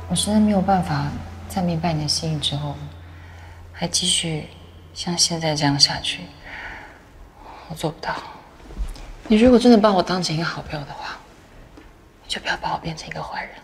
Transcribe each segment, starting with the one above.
我实在没有办法在明白你的心意之后，还继续像现在这样下去。我做不到。你如果真的把我当成一个好朋友的话，你就不要把我变成一个坏人。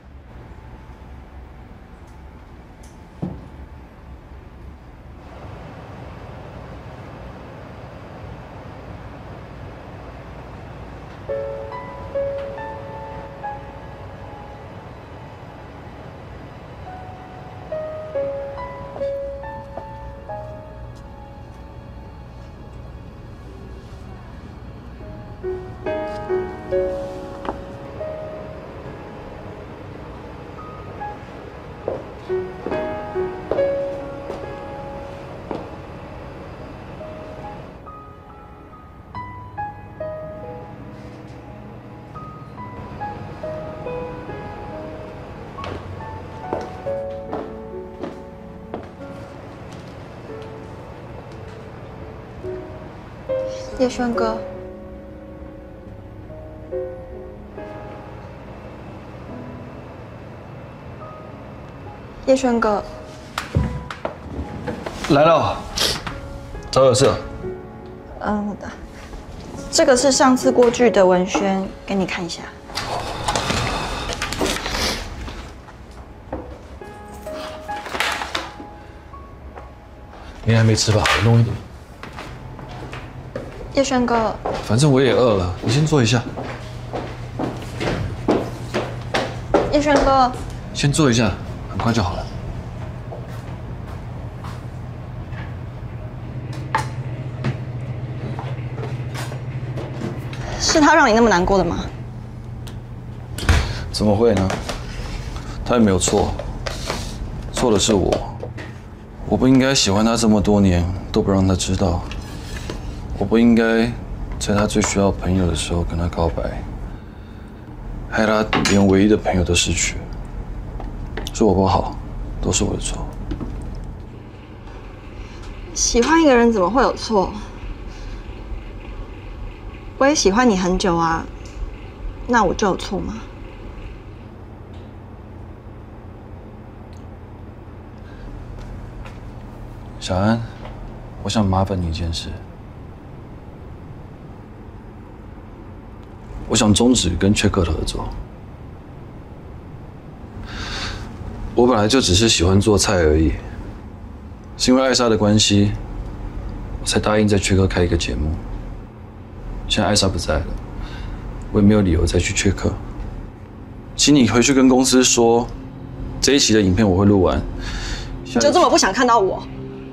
叶轩哥，叶轩哥， 来了，找有事。 这个是上次过剧的文宣，给你看一下。 你还没吃吧？我弄一点。 叶轩哥， 反正我也饿了，你先坐一下。 叶轩哥， 先坐一下，很快就好了。 是他让你那么难过的吗？ 怎么会呢？他也没有错，错的是我。我不应该喜欢他这么多年都不让他知道。 我不应该在他最需要朋友的时候跟他告白，害他连唯一的朋友都失去。是我不好，都是我的错。 喜欢一个人怎么会有错？我也喜欢你很久啊，那我就有错吗？ 小安，我想麻烦你一件事。 我想终止跟缺克的合作。我本来就只是喜欢做菜而已，是因为艾莎的关系，我才答应在缺克开一个节目。现在艾莎不在了，我也没有理由再去缺克。请你回去跟公司说，这一期的影片我会录完。 你就这么不想看到我？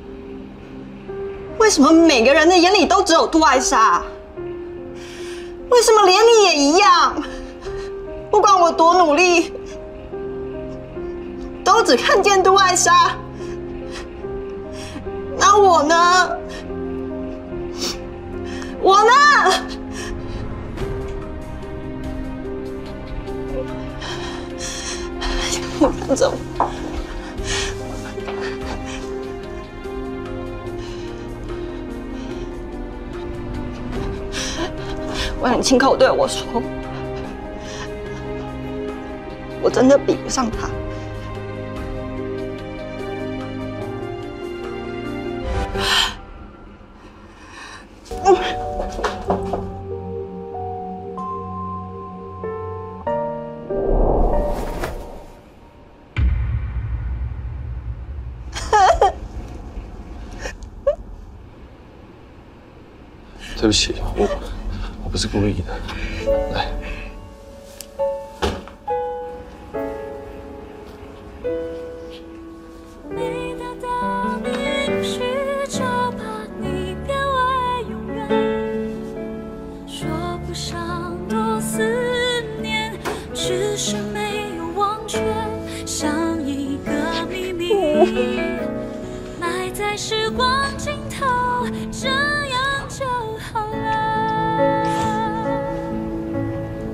为什么每个人的眼里都只有杜艾莎？ 为什么连你也一样？不管我多努力，都只看见杜艾莎。那我呢？我呢？我搬走。我很亲口对我说，我真的比不上他。 对不起，我不是故意的。来， 没得到你允许，就怕你变为永远。说不上多思念，只是没有忘却，像一个秘密，埋在时光尽头。这样就好了。